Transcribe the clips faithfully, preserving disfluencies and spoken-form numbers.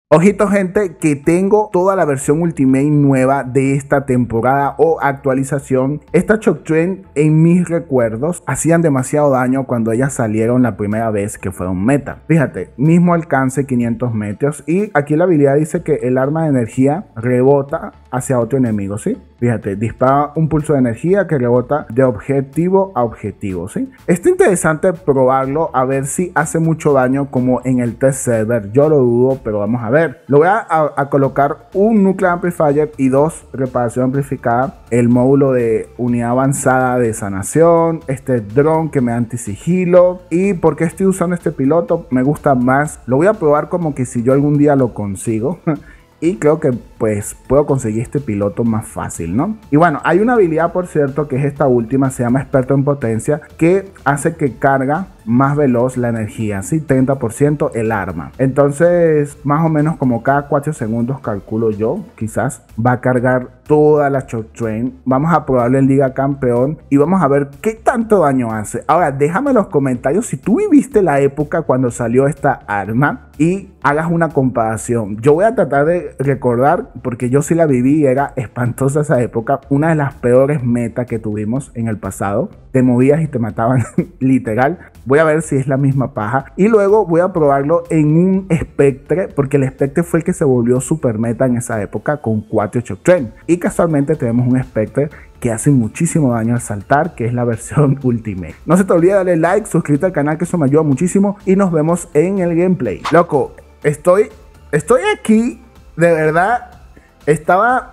Ojito gente, que tengo toda la versión Ultimate nueva de esta temporada o actualización. Esta Shock Train en mis recuerdos hacían demasiado daño cuando ellas salieron la primera vez que fueron meta. Fíjate, mismo alcance quinientos metros y aquí la habilidad dice que el arma de energía rebota hacia otro enemigo, ¿sí? Fíjate, dispara un pulso de energía que rebota de objetivo a objetivo, ¿sí? Está interesante probarlo a ver si hace mucho daño como en el test server. Yo lo dudo, pero vamos a ver. Lo voy a, a, a colocar un Nuclear Amplifier y dos reparación amplificada, el módulo de unidad avanzada de sanación, este dron que me da antisigilo. ¿Y por qué estoy usando este piloto? Me gusta más, lo voy a probar como que si yo algún día lo consigo. Y creo que pues puedo conseguir este piloto más fácil, ¿no? Y bueno, hay una habilidad, por cierto, que es esta última, se llama experto en potencia, que hace que carga más veloz la energía, ¿sí? treinta por ciento el arma. Entonces, más o menos como cada cuatro segundos, calculo yo, quizás, va a cargar toda la Shock Train. Vamos a probarlo en Liga Campeón y vamos a ver qué tanto daño hace. Ahora, déjame en los comentarios si tú viviste la época cuando salió esta arma y hagas una comparación. Yo voy a tratar de recordar, porque yo sí la viví y era espantosa esa época. Una de las peores metas que tuvimos en el pasado. Te movías y te mataban literal. Voy a ver si es la misma paja. Y luego voy a probarlo en un Spectre, porque el Spectre fue el que se volvió super meta en esa época con cuatro Shock Train. Y casualmente tenemos un Spectre que hace muchísimo daño al saltar, que es la versión Ultimate. No se te olvide darle like, suscríbete al canal, que eso me ayuda muchísimo. Y nos vemos en el gameplay. Loco, estoy, estoy aquí, de verdad, estaba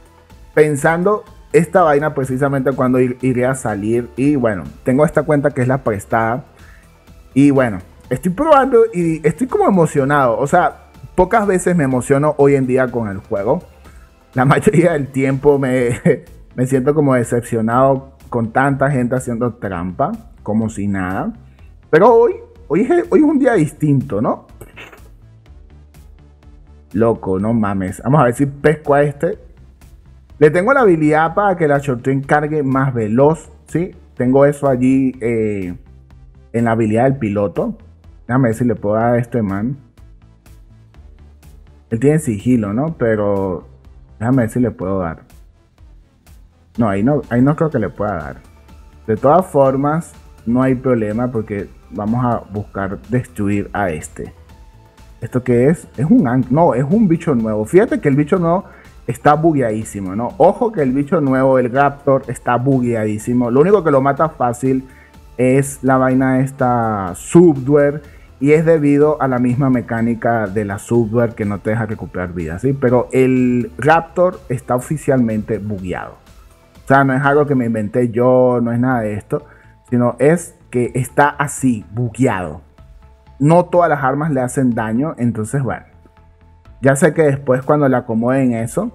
pensando esta vaina precisamente cuando ir, iré a salir. Y bueno, tengo esta cuenta que es la prestada. Y bueno, estoy probando y estoy como emocionado. O sea, pocas veces me emociono hoy en día con el juego. La mayoría del tiempo me, me siento como decepcionado con tanta gente haciendo trampa, como si nada. Pero hoy, hoy es, hoy es un día distinto, ¿no? Loco, no mames. Vamos a ver si pesco a este. Le tengo la habilidad para que la Shock Train cargue más veloz, ¿sí? Tengo eso allí eh, en la habilidad del piloto. Déjame ver si le puedo dar a este man. Él tiene sigilo, ¿no? Pero déjame ver si le puedo dar. No, ahí no, ahí no creo que le pueda dar. De todas formas, no hay problema porque vamos a buscar destruir a este. ¿Esto qué es? Es un an- no, es un bicho nuevo. Fíjate que el bicho nuevo está bugueadísimo, ¿no? Ojo que el bicho nuevo, el Raptor, está bugueadísimo. Lo único que lo mata fácil es la vaina esta Subdware. Y es debido a la misma mecánica de la Subdware que no te deja recuperar vida, ¿sí? Pero el Raptor está oficialmente bugueado. O sea, no es algo que me inventé yo, no es nada de esto. Sino es que está así, bugueado. No todas las armas le hacen daño, entonces bueno. Ya sé que después cuando le acomoden eso,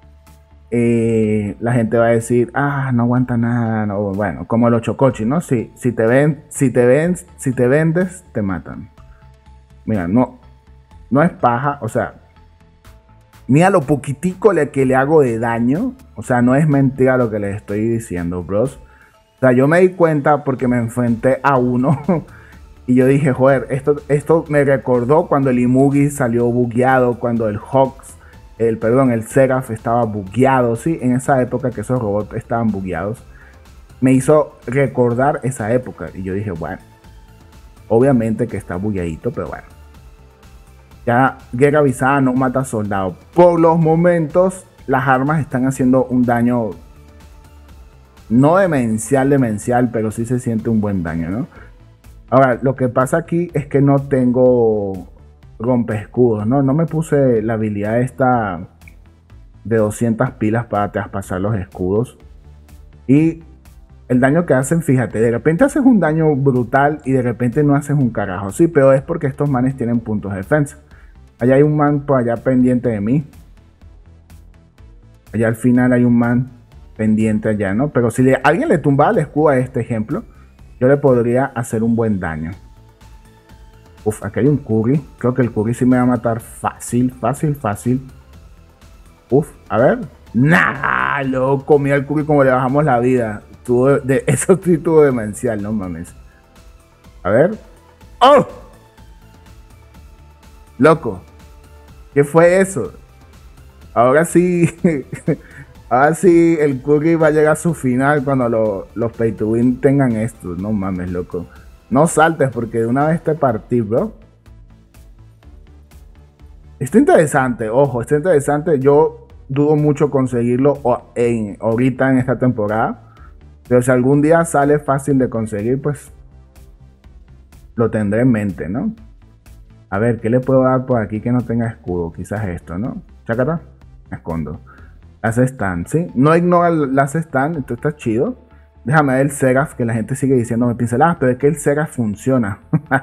eh, la gente va a decir, ah, no aguanta nada, no, bueno, como los chocochi, ¿no? Si, si te ven, si te ven, si te vendes, te matan. Mira, no, no es paja, o sea, mira lo poquitico le, que le hago de daño, o sea, no es mentira lo que les estoy diciendo, bros. O sea, yo me di cuenta porque me enfrenté a uno y yo dije, joder, esto, esto me recordó cuando el Imugi salió bugueado, cuando el Hawks, el, perdón, el Seraph estaba bugueado, ¿sí? En esa época que esos robots estaban bugueados. Me hizo recordar esa época y yo dije, bueno, obviamente que está bugueadito, pero bueno. Ya guerra avisada no mata soldados. Por los momentos, las armas están haciendo un daño no demencial, demencial, pero sí se siente un buen daño, ¿no? Ahora, lo que pasa aquí es que no tengo rompe escudos, ¿no? No me puse la habilidad esta de doscientas pilas para traspasar los escudos. Y el daño que hacen, fíjate, de repente haces un daño brutal y de repente no haces un carajo. Sí, pero es porque estos manes tienen puntos de defensa. Allá hay un man por allá pendiente de mí. Allá al final hay un man pendiente allá, ¿no? Pero si le, alguien le tumbaba el escudo a este ejemplo, yo le podría hacer un buen daño. Uf, aquí hay un Curry. Creo que el Curry sí me va a matar fácil, fácil, fácil. Uf, a ver. Nah, loco, mira el Curry como le bajamos la vida. Tuvo de, eso sí tuvo demencial, no mames. A ver. ¡Oh! Loco. ¿Qué fue eso? Ahora sí, ahora sí el Curry va a llegar a su final cuando lo, los Pay to Win tengan esto. No mames, loco. No saltes porque de una vez te partí, bro. Está interesante, ojo, está interesante. Yo dudo mucho conseguirlo en, ahorita en esta temporada. Pero si algún día sale fácil de conseguir, pues lo tendré en mente, ¿no? A ver, ¿qué le puedo dar por aquí que no tenga escudo? Quizás esto, ¿no? Chácata. Me escondo. Las stand, ¿sí? No ignora las stand, esto está chido. Déjame ver el Seraph, que la gente sigue diciéndome pinceladas, pero es que el Seraph funciona.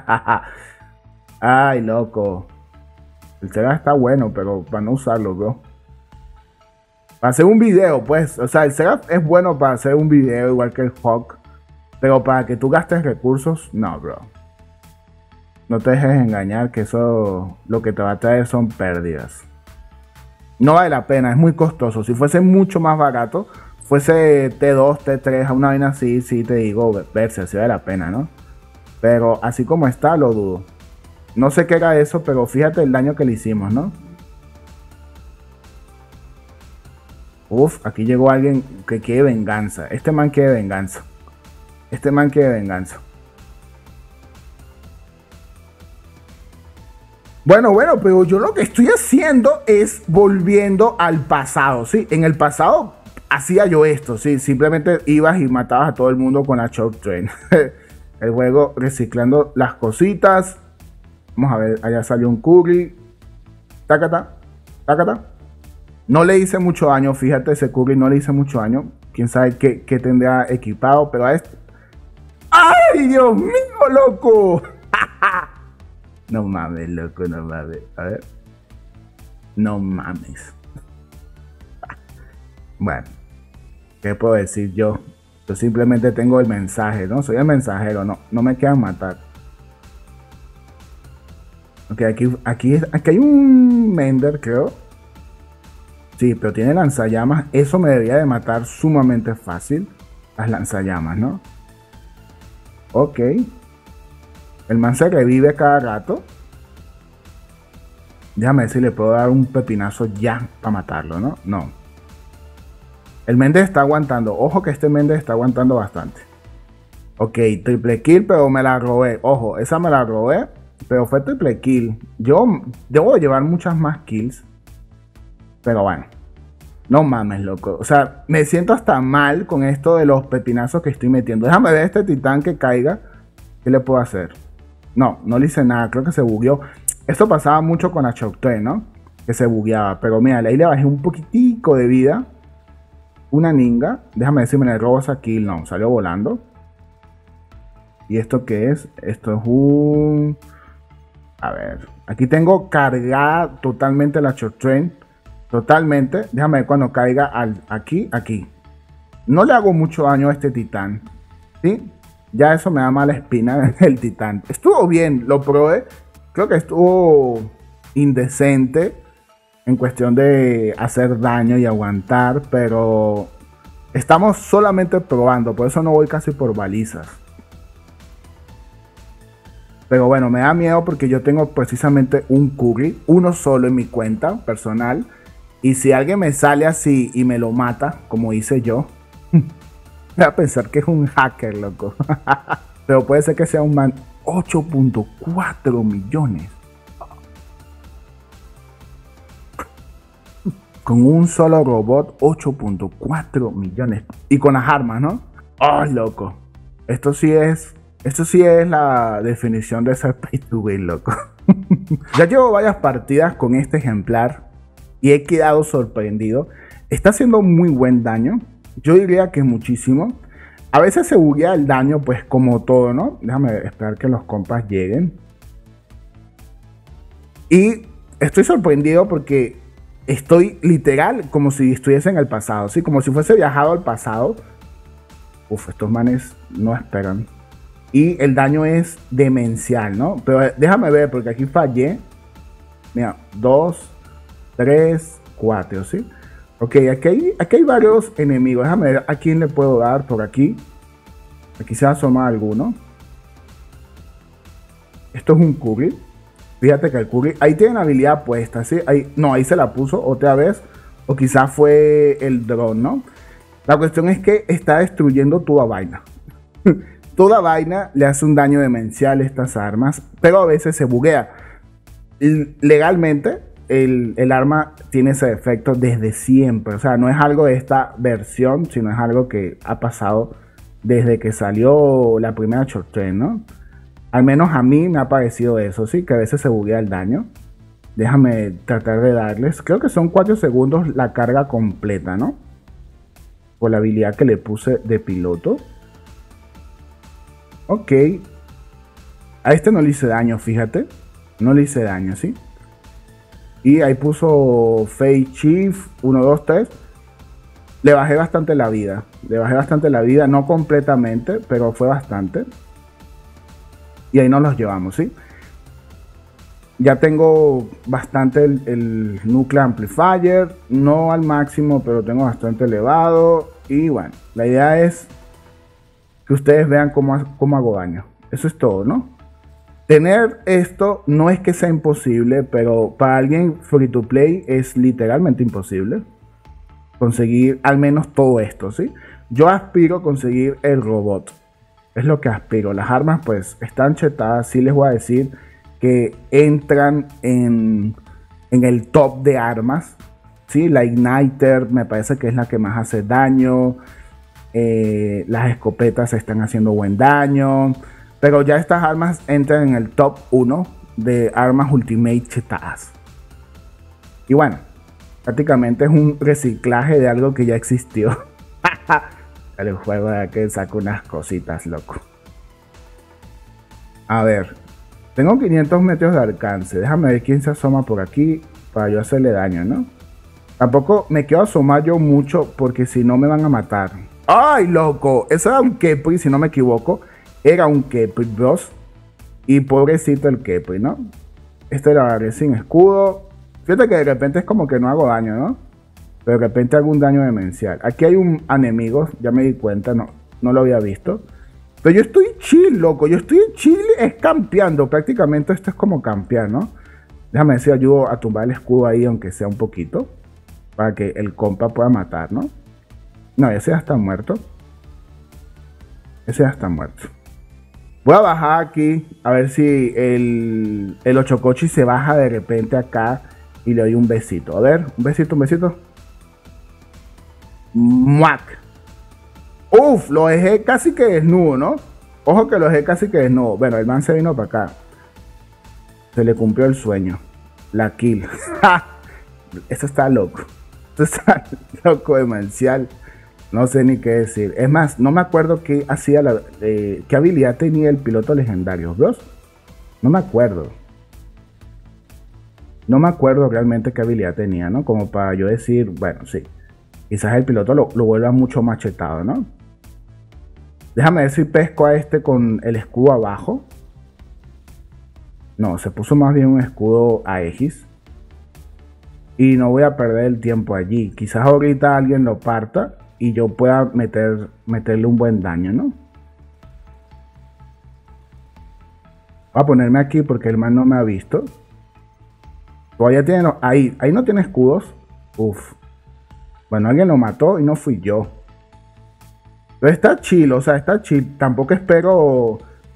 Ay, loco. El Seraph está bueno, pero para no usarlo, bro. Para hacer un video, pues. O sea, el Seraph es bueno para hacer un video, igual que el Hawk. Pero para que tú gastes recursos, no, bro. No te dejes engañar, que eso lo que te va a traer son pérdidas. No vale la pena, es muy costoso. Si fuese mucho más barato, fuese T dos, T tres, a una vaina así, sí te digo, verse, si vale la pena, ¿no? Pero así como está, lo dudo. No sé qué era eso, pero fíjate el daño que le hicimos, ¿no? Uf, aquí llegó alguien que quiere venganza. Este man quiere venganza. Este man quiere venganza. Bueno, bueno, pero yo lo que estoy haciendo es volviendo al pasado, ¿sí? En el pasado hacía yo esto, ¿sí? Simplemente ibas y matabas a todo el mundo con la Choke Train. El juego reciclando las cositas. Vamos a ver, allá salió un Curry. Tácata, tácata. No le hice mucho daño, fíjate, ese Curry no le hice mucho daño. Quién sabe qué, qué tendrá equipado, pero a este... ¡Ay, Dios mío, loco! No mames, loco, no mames. A ver. No mames. Bueno, ¿qué puedo decir yo? Yo simplemente tengo el mensaje, ¿no? Soy el mensajero, no, no me quieran matar. Ok, aquí, aquí, aquí hay un Mender, creo. Sí, pero tiene lanzallamas. Eso me debería de matar sumamente fácil. Las lanzallamas, ¿no? Ok. El man se revive cada rato. Déjame ver si le puedo dar un pepinazo ya para matarlo, ¿no? No. El Méndez está aguantando. Ojo que este Méndez está aguantando bastante. Ok, triple kill, pero me la robé. Ojo, esa me la robé, pero fue triple kill. Yo debo llevar muchas más kills. Pero bueno. No mames, loco. O sea, me siento hasta mal con esto de los pepinazos que estoy metiendo. Déjame ver este titán que caiga. ¿Qué le puedo hacer? No, no le hice nada. Creo que se bugueó. Esto pasaba mucho con la Choke Train, ¿no? Que se bugueaba. Pero mira, ahí le bajé un poquitico de vida. Una ninga. Déjame decirme, le robo esa kill. No, salió volando. ¿Y esto qué es? Esto es un... A ver. Aquí tengo cargada totalmente la Choke Train. Totalmente. Déjame ver cuando caiga al, aquí, aquí. No le hago mucho daño a este titán. ¿Sí? Ya eso me da mala espina el titán. Estuvo bien, lo probé. Creo que estuvo indecente en cuestión de hacer daño y aguantar. Pero estamos solamente probando. Por eso no voy casi por balizas. Pero bueno, me da miedo porque yo tengo precisamente un Curry. Uno solo en mi cuenta personal. Y si alguien me sale así y me lo mata, como hice yo, voy a pensar que es un hacker, loco. Pero puede ser que sea un man. ocho punto cuatro millones. Con un solo robot, ocho punto cuatro millones. Y con las armas, ¿no? ¡Oh, loco! Esto sí es... Esto sí es la definición de ser pay to win, loco. Ya llevo varias partidas con este ejemplar. Y he quedado sorprendido. Está haciendo muy buen daño. Yo diría que muchísimo. A veces se buguea el daño, pues como todo, ¿no? Déjame esperar que los compas lleguen. Y estoy sorprendido porque estoy literal como si estuviese en el pasado. ¿Sí? Como si fuese viajado al pasado. Uf, estos manes no esperan. Y el daño es demencial, ¿no? Pero déjame ver porque aquí fallé. Mira, dos... tres, cuatro, ¿sí? Ok, aquí hay, aquí hay varios enemigos. Déjame ver a quién le puedo dar por aquí. Aquí se asoma alguno. Esto es un Curry. Fíjate que el Curry, ahí tiene la habilidad puesta, ¿sí? Ahí, no, ahí se la puso otra vez. O quizás fue el drone, ¿no? La cuestión es que está destruyendo toda vaina. Toda vaina le hace un daño demencial a estas armas, pero a veces se buguea. Legalmente, el, el arma tiene ese efecto desde siempre. O sea, no es algo de esta versión, sino es algo que ha pasado desde que salió la primera Shock Trend, ¿no? Al menos a mí me ha parecido eso, sí, que a veces se buguea el daño. Déjame tratar de darles. Creo que son cuatro segundos la carga completa, ¿no? Por la habilidad que le puse de piloto. Ok. A este no le hice daño, fíjate. No le hice daño, ¿sí? Y ahí puso Fate Chief uno, dos, tres. Le bajé bastante la vida. Le bajé bastante la vida. No completamente, pero fue bastante. Y ahí nos los llevamos, ¿sí? Ya tengo bastante el, el Nuclear Amplifier. No al máximo, pero tengo bastante elevado. Y bueno, la idea es que ustedes vean cómo, cómo hago daño. Eso es todo, ¿no? Tener esto no es que sea imposible, pero para alguien free to play es literalmente imposible conseguir al menos todo esto, ¿sí? Yo aspiro a conseguir el robot. Es lo que aspiro. Las armas pues están chetadas. Sí les voy a decir que entran en, en el top de armas. ¿Sí? La Igniter me parece que es la que más hace daño. Eh, las escopetas están haciendo buen daño. Pero ya estas armas entran en el top uno de armas Ultimate chetadas. Y bueno, prácticamente es un reciclaje de algo que ya existió. El juego de que saca unas cositas, loco. A ver. Tengo quinientos metros de alcance. Déjame ver quién se asoma por aquí para yo hacerle daño, ¿no? Tampoco me quiero asomar yo mucho porque si no me van a matar. ¡Ay, loco! Eso era un Kepri, si no me equivoco. Era un Kepri, bros. Y pobrecito el Kepri, ¿no? Este lo agarré sin escudo. Fíjate que de repente es como que no hago daño, ¿no? Pero de repente algún daño demencial. Aquí hay un enemigo, ya me di cuenta, no, no lo había visto. Pero yo estoy chill, loco. Yo estoy chill, es campeando. Prácticamente esto es como campear, ¿no? Déjame ver si ayudo a tumbar el escudo ahí, aunque sea un poquito. Para que el compa pueda matar, ¿no? No, ese ya está muerto. Ese ya está muerto. Voy a bajar aquí. A ver si el, el Ochocochi se baja de repente acá. Y le doy un besito. A ver, un besito, un besito. ¡Muac! Uf, lo dejé casi que desnudo, ¿no? Ojo que lo dejé casi que desnudo. Bueno, el man se vino para acá. Se le cumplió el sueño. La kill. Esto está loco. Esto está loco, demencial. No sé ni qué decir. Es más, no me acuerdo qué hacía la, eh, qué habilidad tenía el piloto legendario, bros. No me acuerdo. No me acuerdo realmente qué habilidad tenía, ¿no? Como para yo decir, bueno, sí. Quizás el piloto lo, lo vuelva mucho machetado, ¿no? Déjame ver si pesco a este con el escudo abajo. No, se puso más bien un escudo a Aegis. Y no voy a perder el tiempo allí. Quizás ahorita alguien lo parta y yo pueda meter, meterle un buen daño, ¿no? Voy a ponerme aquí porque el man no me ha visto. Todavía tiene... Ahí, ahí no tiene escudos. Uf. Bueno, alguien lo mató y no fui yo. Pero está chill, o sea, está chill. Tampoco espero...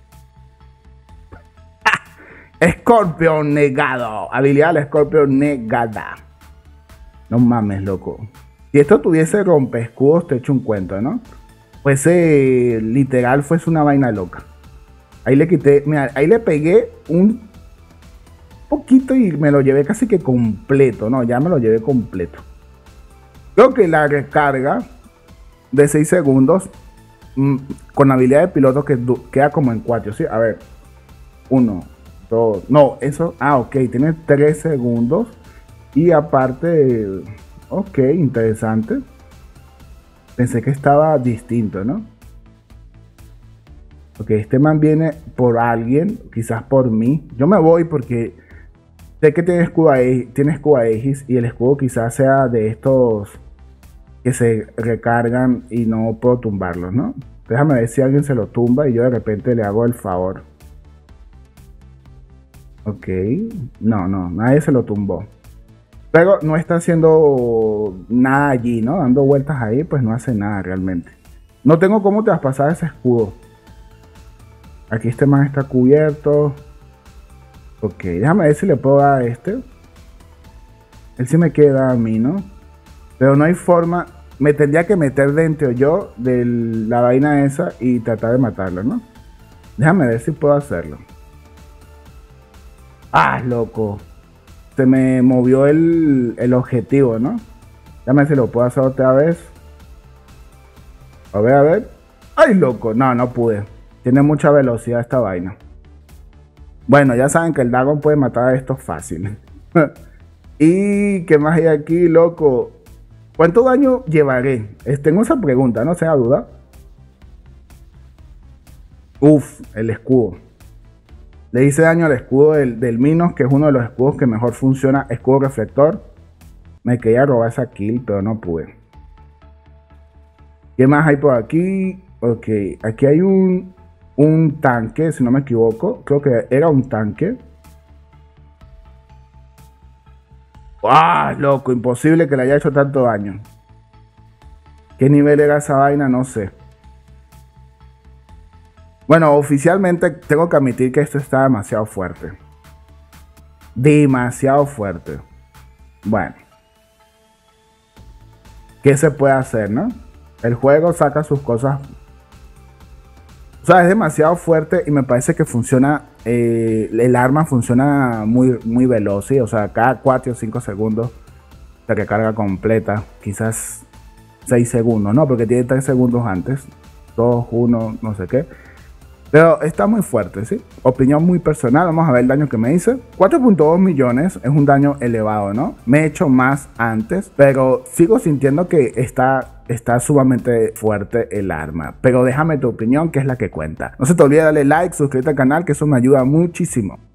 Scorpion negado. Habilidad del Scorpion negada. No mames, loco. Si esto tuviese rompe escudos, te echo un cuento, ¿no? Pues eh, literal fuese una vaina loca. Ahí le quité, mira, ahí le pegué un poquito y me lo llevé casi que completo. No, ya me lo llevé completo. Creo que la recarga de seis segundos mmm, con habilidad de piloto que queda como en cuatro, ¿sí? A ver. uno, dos, no, eso, ah, ok, tiene tres segundos. Y aparte, ok, interesante. Pensé que estaba distinto, ¿no? Ok, este man viene por alguien, quizás por mí. Yo me voy porque sé que tiene escudo Aegis, tiene escudo Aegis y el escudo quizás sea de estos que se recargan y no puedo tumbarlos, ¿no? Déjame ver si alguien se lo tumba y yo de repente le hago el favor. Ok. No, no, nadie se lo tumbó. Pero no está haciendo nada allí, ¿no? Dando vueltas ahí, pues no hace nada realmente. No tengo cómo traspasar ese escudo. Aquí este man está cubierto. Ok, déjame ver si le puedo dar a este. Él sí me queda a mí, ¿no? Pero no hay forma. Me tendría que meter dentro yo de la vaina esa y tratar de matarlo, ¿no? Déjame ver si puedo hacerlo. ¡Ah, loco! Se me movió el, el objetivo, ¿no? Déjame ver si lo puedo hacer otra vez. A ver, a ver. ¡Ay, loco! No, no pude. Tiene mucha velocidad esta vaina. Bueno, ya saben que el Dagon puede matar a estos fácil. ¿Y qué más hay aquí, loco? ¿Cuánto daño llevaré? Tengo esa pregunta, no sea duda. Uf, el escudo. Le hice daño al escudo del, del Minos, que es uno de los escudos que mejor funciona. Escudo reflector. Me quería robar esa kill, pero no pude. ¿Qué más hay por aquí? Ok, aquí hay un, un tanque, si no me equivoco. Creo que era un tanque. ¡Ah, loco! Imposible que le haya hecho tanto daño. ¿Qué nivel era esa vaina? No sé. Bueno, oficialmente tengo que admitir que esto está demasiado fuerte. Demasiado fuerte. Bueno. ¿Qué se puede hacer, no? El juego saca sus cosas. O sea, es demasiado fuerte y me parece que funciona. Eh, el arma funciona muy, muy veloz, ¿sí? O sea, cada cuatro o cinco segundos se recarga completa. Quizás seis segundos, ¿no? Porque tiene tres segundos antes. dos, uno, no sé qué. Pero está muy fuerte, ¿sí? Opinión muy personal. Vamos a ver el daño que me hice. cuatro punto dos millones es un daño elevado, ¿no? Me he hecho más antes, pero sigo sintiendo que está, está sumamente fuerte el arma. Pero déjame tu opinión, que es la que cuenta. No se te olvide darle like, suscríbete al canal, que eso me ayuda muchísimo.